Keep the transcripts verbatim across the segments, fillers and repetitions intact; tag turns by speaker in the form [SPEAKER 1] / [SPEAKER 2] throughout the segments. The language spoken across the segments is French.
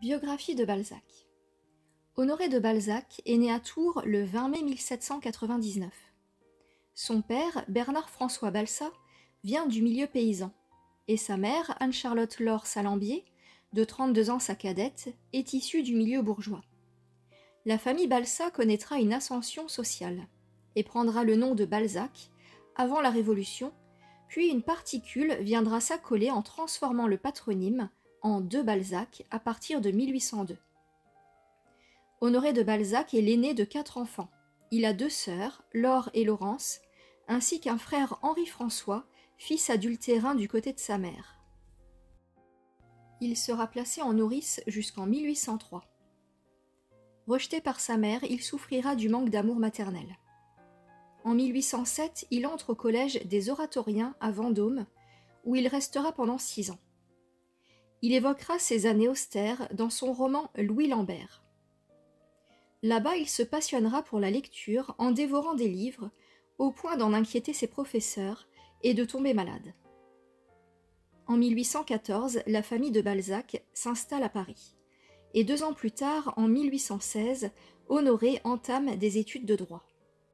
[SPEAKER 1] Biographie de Balzac. Honoré de Balzac est né à Tours le vingt mai mille sept cent quatre-vingt-dix-neuf. Son père, Bernard-François Balsat, vient du milieu paysan, et sa mère, Anne-Charlotte Laure Salambier, de trente-deux ans sa cadette, est issue du milieu bourgeois. La famille Balsat connaîtra une ascension sociale, et prendra le nom de Balzac avant la Révolution, puis une particule viendra s'accoler en transformant le patronyme en de Balzac à partir de mille huit cent deux. Honoré de Balzac est l'aîné de quatre enfants. Il a deux sœurs, Laure et Laurence, ainsi qu'un frère Henri-François, fils adultérin du côté de sa mère. Il sera placé en nourrice jusqu'en mille huit cent trois. Rejeté par sa mère, il souffrira du manque d'amour maternel. En mille huit cent sept, il entre au collège des Oratoriens à Vendôme, où il restera pendant six ans. Il évoquera ses années austères dans son roman Louis Lambert. Là-bas, il se passionnera pour la lecture en dévorant des livres, au point d'en inquiéter ses professeurs et de tomber malade. En mille huit cent quatorze, la famille de Balzac s'installe à Paris, et deux ans plus tard, en mille huit cent seize, Honoré entame des études de droit.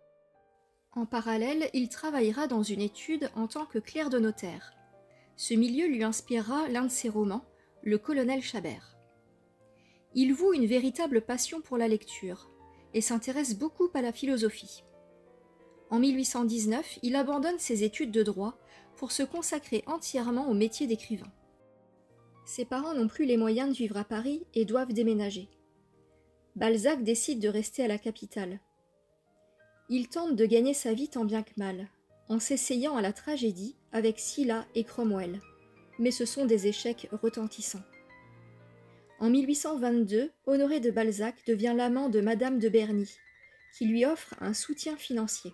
[SPEAKER 1] En parallèle, il travaillera dans une étude en tant que clerc de notaire. Ce milieu lui inspirera l'un de ses romans, Le colonel Chabert. Il voue une véritable passion pour la lecture et s'intéresse beaucoup à la philosophie. En mille huit cent dix-neuf, il abandonne ses études de droit pour se consacrer entièrement au métier d'écrivain. Ses parents n'ont plus les moyens de vivre à Paris et doivent déménager. Balzac décide de rester à la capitale. Il tente de gagner sa vie tant bien que mal, en s'essayant à la tragédie avec Scylla et Cromwell, mais ce sont des échecs retentissants. En mille huit cent vingt-deux, Honoré de Balzac devient l'amant de Madame de Berny, qui lui offre un soutien financier.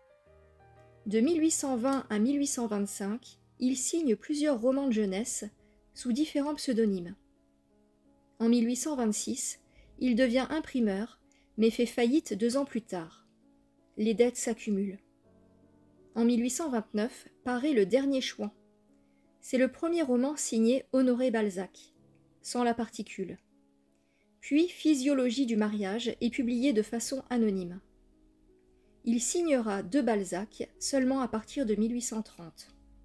[SPEAKER 1] De mille huit cent vingt à mille huit cent vingt-cinq, il signe plusieurs romans de jeunesse sous différents pseudonymes. En mille huit cent vingt-six, il devient imprimeur, mais fait faillite deux ans plus tard. Les dettes s'accumulent. En mille huit cent vingt-neuf, paraît Le Dernier Chouan. C'est le premier roman signé Honoré Balzac, sans la particule. Puis Physiologie du mariage est publié de façon anonyme. Il signera De Balzac seulement à partir de mille huit cent trente.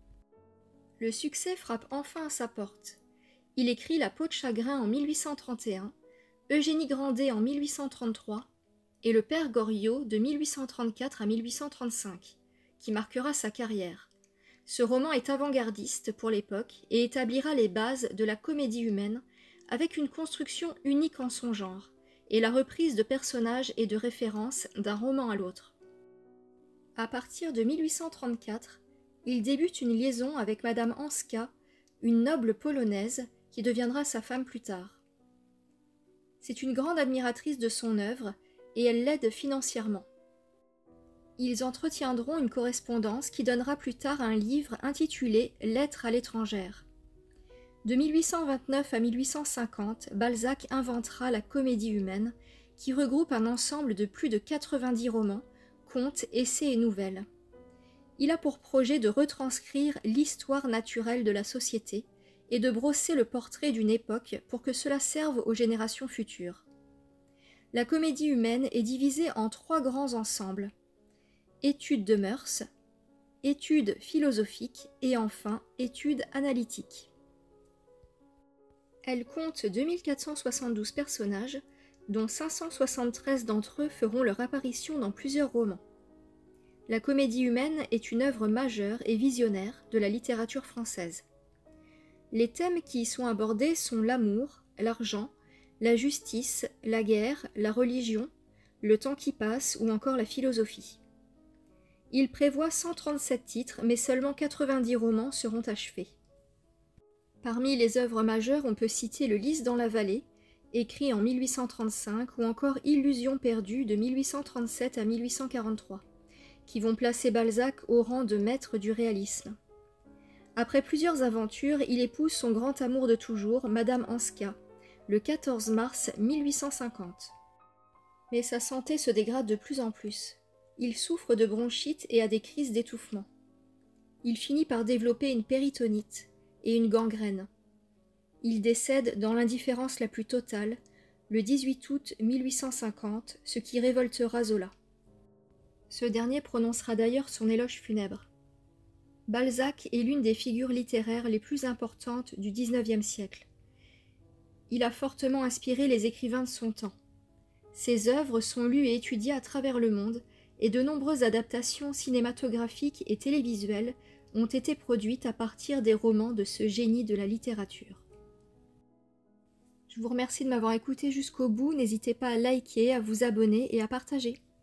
[SPEAKER 1] Le succès frappe enfin à sa porte. Il écrit La peau de chagrin en mille huit cent trente et un, Eugénie Grandet en mille huit cent trente-trois et Le Père Goriot de mille huit cent trente-quatre à mille huit cent trente-cinq, qui marquera sa carrière. Ce roman est avant-gardiste pour l'époque et établira les bases de la comédie humaine avec une construction unique en son genre et la reprise de personnages et de références d'un roman à l'autre. À partir de mille huit cent trente-quatre, il débute une liaison avec Madame Hanska, une noble polonaise qui deviendra sa femme plus tard. C'est une grande admiratrice de son œuvre et elle l'aide financièrement. Ils entretiendront une correspondance qui donnera plus tard un livre intitulé « Lettres à l'étrangère ». De mille huit cent vingt-neuf à mille huit cent cinquante, Balzac inventera la comédie humaine, qui regroupe un ensemble de plus de quatre-vingt-dix romans, contes, essais et nouvelles. Il a pour projet de retranscrire l'histoire naturelle de la société et de brosser le portrait d'une époque pour que cela serve aux générations futures. La comédie humaine est divisée en trois grands ensembles: études de mœurs, études philosophiques et enfin études analytiques. Elle compte deux mille quatre cent soixante-douze personnages, dont cinq cent soixante-treize d'entre eux feront leur apparition dans plusieurs romans. La comédie humaine est une œuvre majeure et visionnaire de la littérature française. Les thèmes qui y sont abordés sont l'amour, l'argent, la justice, la guerre, la religion, le temps qui passe ou encore la philosophie. Il prévoit cent trente-sept titres, mais seulement quatre-vingt-dix romans seront achevés. Parmi les œuvres majeures, on peut citer Le Lys dans la vallée, écrit en mille huit cent trente-cinq, ou encore Illusions perdues de mille huit cent trente-sept à mille huit cent quarante-trois, qui vont placer Balzac au rang de maître du réalisme. Après plusieurs aventures, il épouse son grand amour de toujours, Madame Hanska, le quatorze mars mille huit cent cinquante. Mais sa santé se dégrade de plus en plus. Il souffre de bronchite et a des crises d'étouffement. Il finit par développer une péritonite et une gangrène. Il décède dans l'indifférence la plus totale, le dix-huit août mille huit cent cinquante, ce qui révoltera Zola. Ce dernier prononcera d'ailleurs son éloge funèbre. Balzac est l'une des figures littéraires les plus importantes du dix-neuvième siècle. Il a fortement inspiré les écrivains de son temps. Ses œuvres sont lues et étudiées à travers le monde, et de nombreuses adaptations cinématographiques et télévisuelles ont été produites à partir des romans de ce génie de la littérature. Je vous remercie de m'avoir écouté jusqu'au bout, n'hésitez pas à liker, à vous abonner et à partager.